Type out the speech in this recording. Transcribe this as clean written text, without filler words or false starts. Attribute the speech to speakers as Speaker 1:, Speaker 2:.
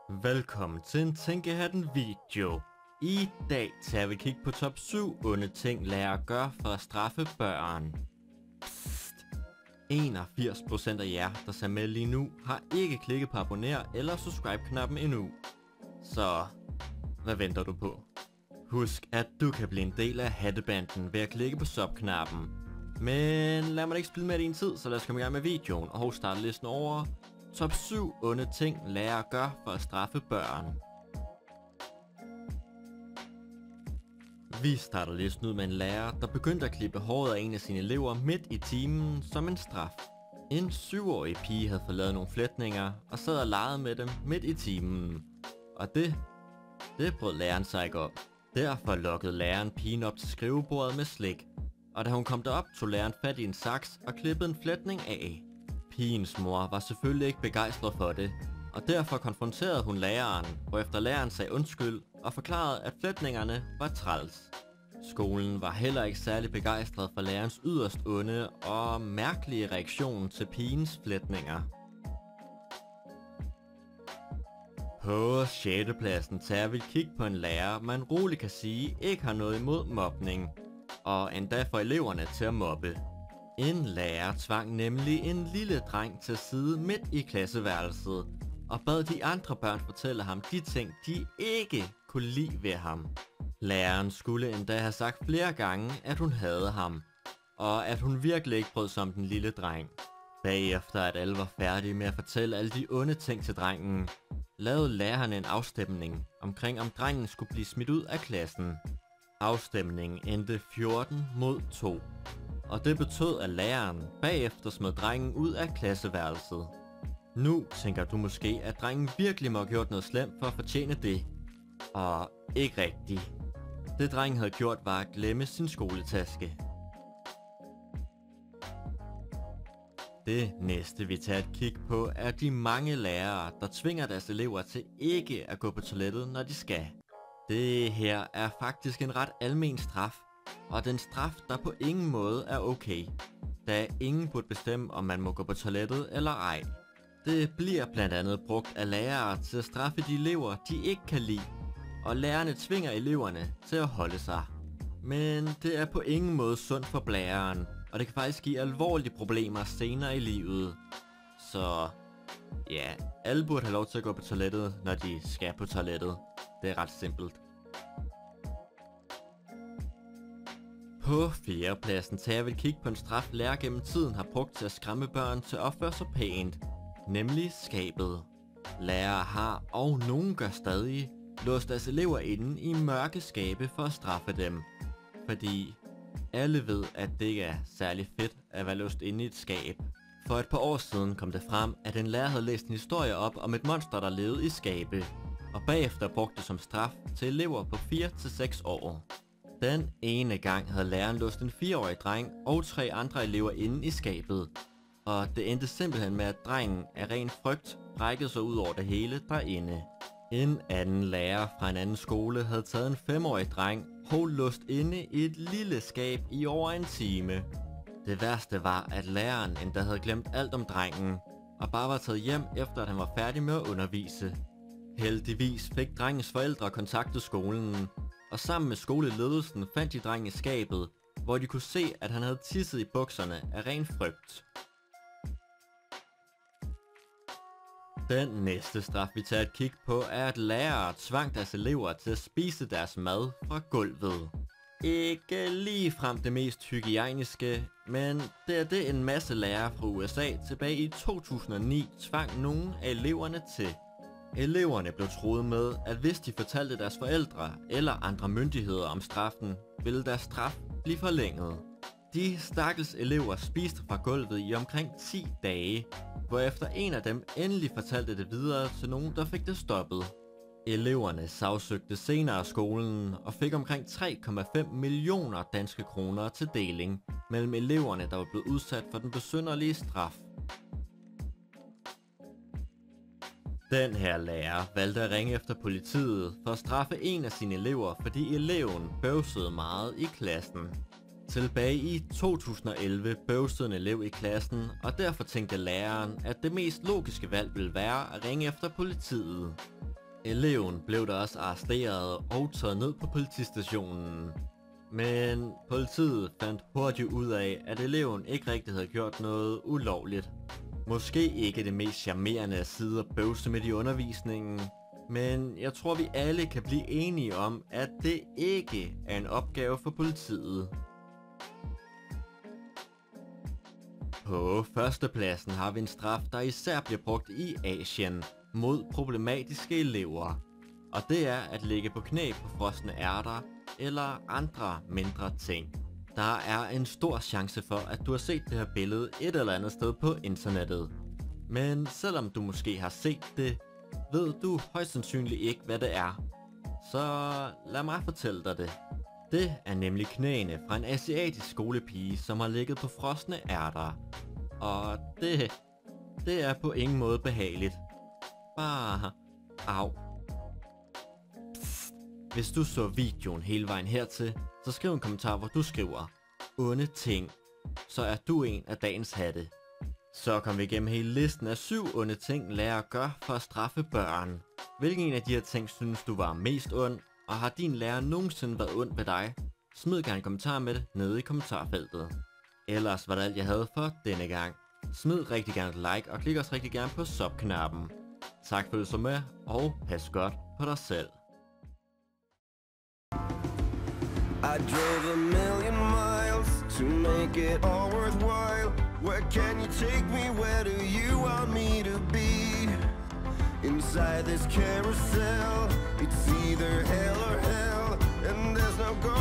Speaker 1: Velkommen til en Tænkehatten video. I dag tager vi et kig på top 7 onde ting lærere gør for at straffe børn. Psst. 81% af jer, der ser med lige nu, har ikke klikket på abonner eller subscribe-knappen endnu. Så hvad venter du på? Husk, at du kan blive en del af hattebanden ved at klikke på sub-knappen. Men lad mig ikke spille med din tid, så lad os komme i gang med videoen og starte listen over top 7 onde ting lærere gør for at straffe børn. Vi starter listen ud med en lærer, der begyndte at klippe håret af en af sine elever midt i timen som en straf. En 7-årig pige havde fået lavet nogle fletninger og sad og legede med dem midt i timen. Og det brød læreren sig ikke om. Derfor lokkede læreren pigen op til skrivebordet med slik. Og da hun kom derop, tog læreren fat i en saks og klippede en fletning af. Pigens mor var selvfølgelig ikke begejstret for det, og derfor konfronterede hun læreren, hvorefter læreren sagde undskyld og forklarede, at fletningerne var træls. Skolen var heller ikke særlig begejstret for lærerens yderst onde og mærkelige reaktion til pigens fletninger. På 6. pladsen tager vi et kig på en lærer, man roligt kan sige ikke har noget imod mobning, og endda får eleverne til at mobbe. En lærer tvang nemlig en lille dreng til at sidde midt i klasseværelset og bad de andre børn fortælle ham de ting, de ikke kunne lide ved ham. Læreren skulle endda have sagt flere gange, at hun hadede ham, og at hun virkelig ikke brød sig om den lille dreng. Bagefter at alle var færdige med at fortælle alle de onde ting til drengen, lavede læreren en afstemning omkring om drengen skulle blive smidt ud af klassen. Afstemningen endte 14-2. Og det betød, at læreren bagefter smed drengen ud af klasseværelset. Nu tænker du måske, at drengen virkelig må have gjort noget slemt for at fortjene det. Og ikke rigtigt. Det drengen havde gjort var at glemme sin skoletaske. Det næste vi tager et kig på er de mange lærere, der tvinger deres elever til ikke at gå på toilettet, når de skal. Det her er faktisk en ret almen straf. Og den straf, der på ingen måde er okay, da ingen burde bestemme, om man må gå på toilettet eller ej. Det bliver blandt andet brugt af lærere til at straffe de elever, de ikke kan lide, og lærerne tvinger eleverne til at holde sig. Men det er på ingen måde sundt for blæren, og det kan faktisk give alvorlige problemer senere i livet. Så ja, alle burde have lov til at gå på toilettet, når de skal på toilettet. Det er ret simpelt. På 4. pladsen tager vi et kig på en straf lærer gennem tiden har brugt til at skræmme børn til at opføre sig pænt, nemlig skabet. Lærere har, og nogen gør stadig, låst deres elever inde i mørke skabe for at straffe dem. Fordi alle ved, at det ikke er særlig fedt at være låst inde i et skab. For et par år siden kom det frem, at en lærer havde læst en historie op om et monster, der levede i skabe, og bagefter brugte det som straf til elever på 4-6 år. Den ene gang havde læreren låst en 4-årig dreng og 3 andre elever inde i skabet. Og det endte simpelthen med, at drengen af ren frygt brækkede sig ud over det hele derinde. En anden lærer fra en anden skole havde taget en 5-årig dreng og låst inde i et lille skab i over en time. Det værste var, at læreren endda havde glemt alt om drengen og bare var taget hjem efter at han var færdig med at undervise. Heldigvis fik drengens forældre kontaktet skolen, og sammen med skoleledelsen fandt de drengen i skabet, hvor de kunne se, at han havde tisset i bukserne af ren frygt. Den næste straf vi tager et kig på er, at lærere tvang deres elever til at spise deres mad fra gulvet. Ikke ligefrem det mest hygiejniske, men det er det en masse lærere fra USA tilbage i 2009 tvang nogle af eleverne til. Eleverne blev truet med, at hvis de fortalte deres forældre eller andre myndigheder om straffen, ville deres straf blive forlænget. De stakkels elever spiste fra gulvet i omkring 10 dage, hvorefter en af dem endelig fortalte det videre til nogen, der fik det stoppet. Eleverne sagsøgte senere skolen og fik omkring 3,5 millioner danske kroner til deling mellem eleverne, der var blevet udsat for den besynderlige straf. Den her lærer valgte at ringe efter politiet for at straffe en af sine elever, fordi eleven bøvsede meget i klassen. Tilbage i 2011 bøvsede en elev i klassen, og derfor tænkte læreren, at det mest logiske valg ville være at ringe efter politiet. Eleven blev der også arresteret og taget ned på politistationen. Men politiet fandt hurtigt ud af, at eleven ikke rigtig havde gjort noget ulovligt. Måske ikke det mest charmerende at sidde og bøvse midt i undervisningen, men jeg tror vi alle kan blive enige om, at det ikke er en opgave for politiet. På førstepladsen har vi en straf, der især bliver brugt i Asien mod problematiske elever. Og det er at ligge på knæ på frosne ærter eller andre mindre ting. Der er en stor chance for, at du har set det her billede et eller andet sted på internettet. Men selvom du måske har set det, ved du højst sandsynligt ikke, hvad det er. Så lad mig fortælle dig det. Det er nemlig knæene fra en asiatisk skolepige, som har ligget på frosne ærter. Og det er på ingen måde behageligt. Bare au. Psst. Hvis du så videoen hele vejen hertil, så skriv en kommentar, hvor du skriver onde ting. Så er du en af dagens hatte. Så kom vi igennem hele listen af 7 onde ting, lærere gør for at straffe børn. Hvilken en af de her ting synes du var mest ond? Og har din lærer nogensinde været ond ved dig? Smid gerne en kommentar med det nede i kommentarfeltet. Ellers var det alt jeg havde for denne gang. Smid rigtig gerne et like og klik også rigtig gerne på sub-knappen. Tak for at du så med, og pas godt på dig selv.
Speaker 2: I drove a million miles to make it all worthwhile. Where can you take me? Where do you want me to be? Inside this carousel, it's either hell or hell, and there's no going